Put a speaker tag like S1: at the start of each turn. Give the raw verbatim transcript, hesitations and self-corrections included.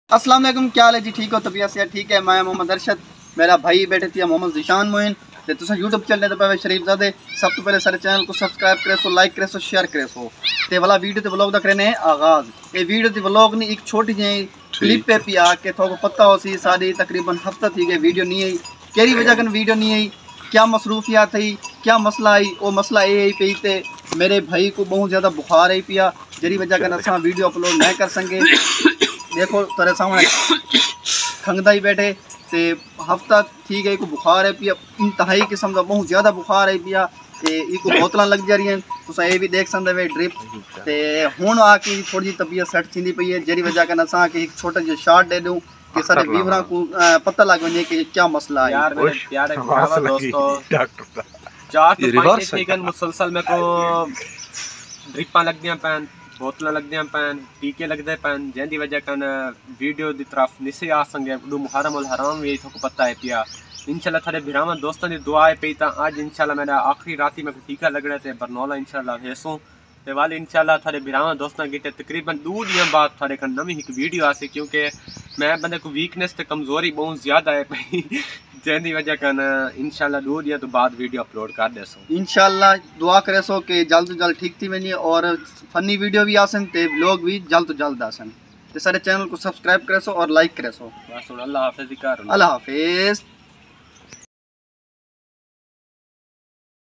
S1: अस्सलाम वालेकुम, क्या हाल है जी? ठीक हो? तबीयत से ठीक है? मैं मोहम्मद अरशद, मेरा भाई बैठे थे मोहम्मद ज़ीशान मोइन ते तुसा यूट्यूब चैनल ते पे शरीफ ज़ादे। सब तो पहले सारे चैनल को सब्सक्राइब करे सो, लाइक करे सो, शेयर करे सो ते वाला वीडियो ते व्लॉग दा करने आगाज़। ये वीडियो ते व्लॉग नहीं, एक छोटी जी क्लिप पे पिया के थोको पता हो सी सारी तकरीबन हफ्ता थी गए वीडियो नहीं आई। केरी वजह कन वीडियो नहीं आई, क्या मसरूफियात थी, क्या मसला आई? वो मसला ये आई पी ते मेरे भाई को बहुत ज़्यादा बुखार आई पिया, जरी वजह कन असा वीडियो अपलोड नहीं कर सके। देखो तेरे सामने खंगदा ही बैठे ते हफ्ता थी गई को बुखार है पिया, इंतहाई किस्म का बहुत ज़्यादा बुखार है पिया ते इको बोतल लग जा रही हैं, तुसा ये भी देख सकते वे ड्रिप ते हुण आके थोड़ी जी तबीयत सेट थी पई है, जरी वजह कन असा के एक छोटा जो शॉट दे दूं कि सारे व्यूअरां को पता लग वने कि क्या मसला है।
S2: यार मेरे प्यारे दोस्तों, चार तो पांच ठीक है मुसलसल में को ड्रिपां लग दियां पैन, बोतल लग दियां पैन, टीके लगते पैन, जिंदी वजह कन वीडियो की तरफ निसे आ संगे डू मुहर्रम उल हराम भी थोको पता है पिया। इंशाल्लाह थारे भिरावां दोस्तों की दुआ है पई ता आज इंशाल्लाह मेरा आखिरी राती में टीका लगना ते बरनौला इंशाल्लाह हेसो ते वाले इंशाल्लाह थारे भिरावां दोस्तों की तकरीबन दो दिन बाद थारे कन नवी एक वीडियो आसी, क्योंकि मैं बंदे को वीकनेस ते कमजोरी बहुत ज़्यादा है पई जिंदी वजह कन इंशाल्लाह दो दिन तो बाद वीडियो अपलोड कर देसो। इंशाल्लाह दुआ करे सो कि जल्द तो जल्द ठीक थी वनी और फनी वीडियो भी आसन ते व्लॉग भी जल्द तो जल्द आसन ते सारे चैनल को सब्सक्राइब करे सो और लाइक करे सो। बस अल्लाह हाफिज़। अल्लाह हाफिज़।